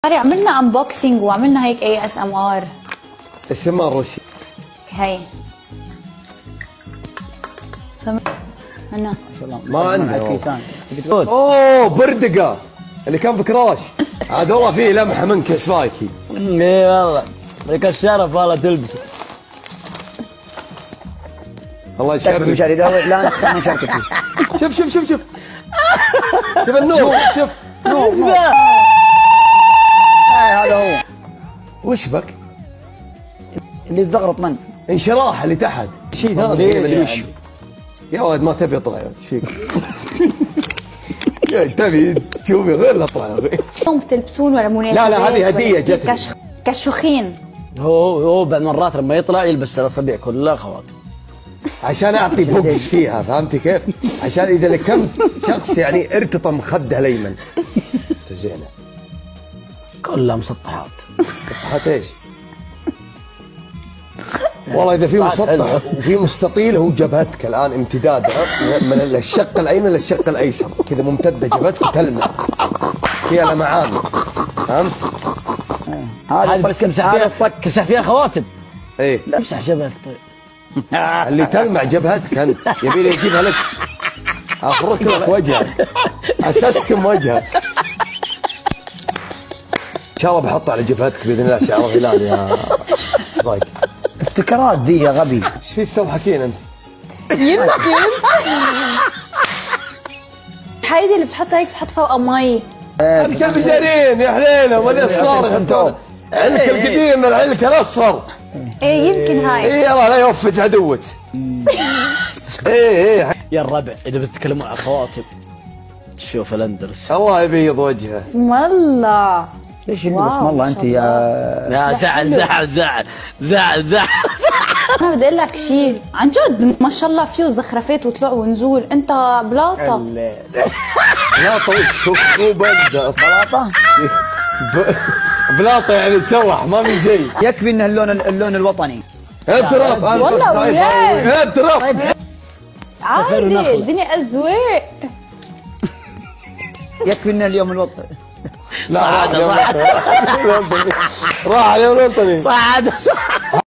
عملنا انبوكسينج وعملنا هيك اي اس ام ار. اسمها روشي. هي ما ما عندنا. اوه بردقه اللي كان في كراش عاد والله فيه لمحه منك سبايكي. اي والله لك الشرف والله تلبسه. الله يشرفك. مشاري داوي اعلان خلينا نشارك فيه. شوف شوف شوف شوف شوف النور شوف نور هذا هو. وش بك؟ اللي تزغرط من انشراح اللي تحت شيء ثاني ما ادري وش. يا ولد ما تبي اطلع ايش فيك؟ يا تبي تشوفي غير لا اطلع. اليوم بتلبسون ولا مناسبات؟ لا لا هذه هديه جتني. كشخين. هو بعد مرات لما يطلع يلبس الاصابع كلها خواتم عشان اعطي بوكس فيها، فهمتي كيف؟ عشان اذا لكمت شخص يعني ارتطم خده الايمن. زينه كلها مسطحات. مسطحات ايش؟ والله اذا في مسطح وفي مستطيل هو جبهتك الان امتدادها من الشق الايمن للشق الايسر كذا ممتده جبهتك وتلمع فيها لمعان. فهمت؟ هذا بس تمسح فيها خواتم. ايه لا امسح جبهتك طيب. اللي تلمع جبهتك انت يبي لي يجيبها لك افرك لك وجهك اسستم وجهك. ان شاء الله بحطها على جبهتك باذن الله شعار هلال يا سبايك. افتكارات ذي يا غبي. ايش في تضحكين انت؟ يمكن هيدي اللي بتحطها هيك بتحط فوقها مي. الكلب جارين يا حليله مالي صار يحطون علك القديم العلك الاصفر. ايه يمكن هاي. ايه يلا لا يوفج عدوك. ايه يا الربع اذا بتتكلمون عن خواتم تشوف الاندرس. الله يبيض وجهه. بسم الله. ليش اللي بسم الله انت يا زعل انا بدي اقول لك شيء عن جد ما شاء الله فيه زخرفات وطلوع ونزول. انت بلاطه. بلاطه وش هو بلده بلاطه. بلاطه يعني سوح ما في شيء. يكفي انه اللون الوطني. اضرب والله ولاد اضرب عادي الدنيا اذواق. يكفي انه اليوم الوطني. صعد راح اليوم الوطني. صعد